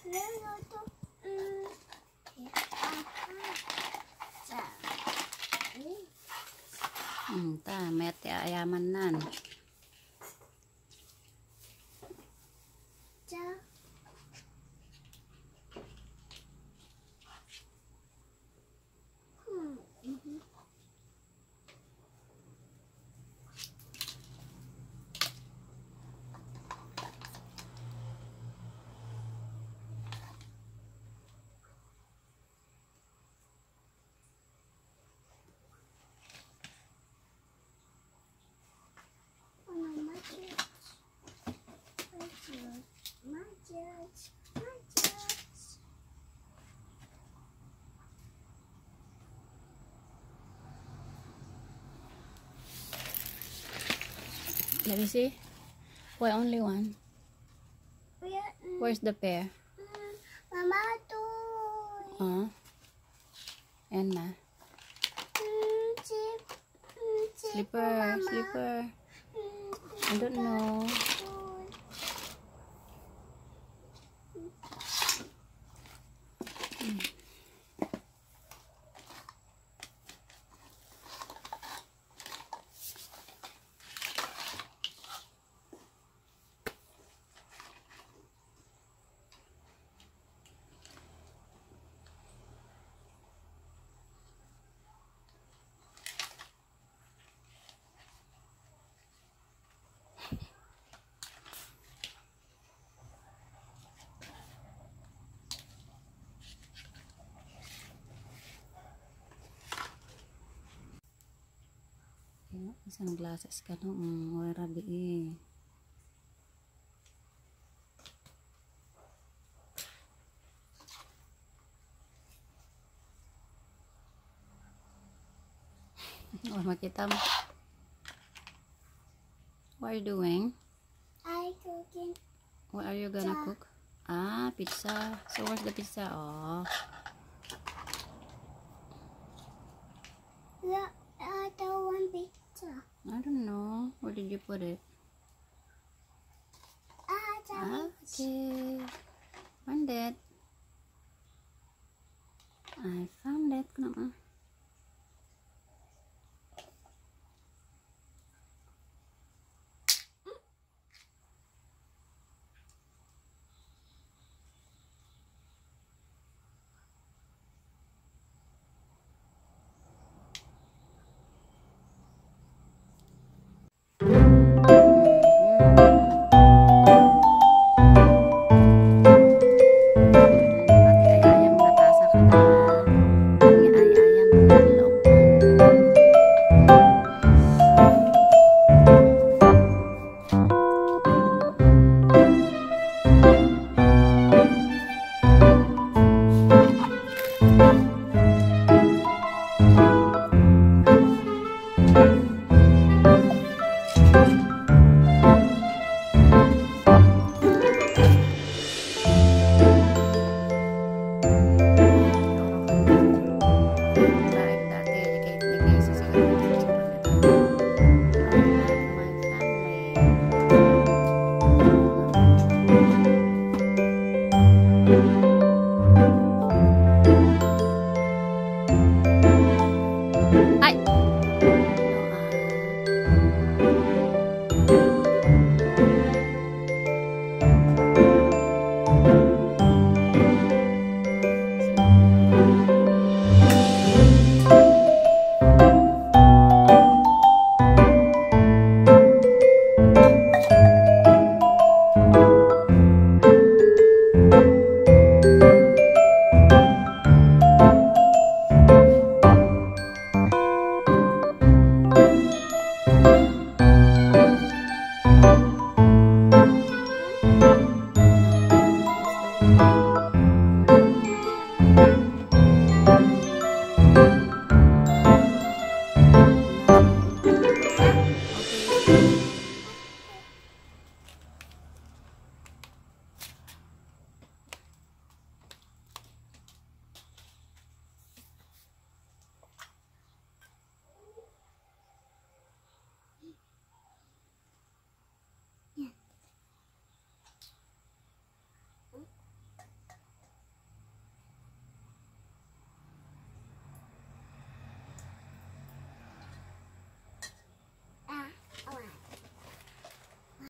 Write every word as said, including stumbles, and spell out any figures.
Hmm, ta, mete ayaman nan. Let me see. Why only one? Where's the pair? Mama tu. Uh, and na. Slipper, slipper. I don't know. Hmm. Isang glasses ka no, um, wala di eh. Oh, makita mo. What are you doing? I cooking. What are you gonna pizza. Cook? Ah, pizza. So where's the pizza? Oh. Yeah, I don't want pizza. I don't know. Where did you put it? Ah, ah, okay. Find it.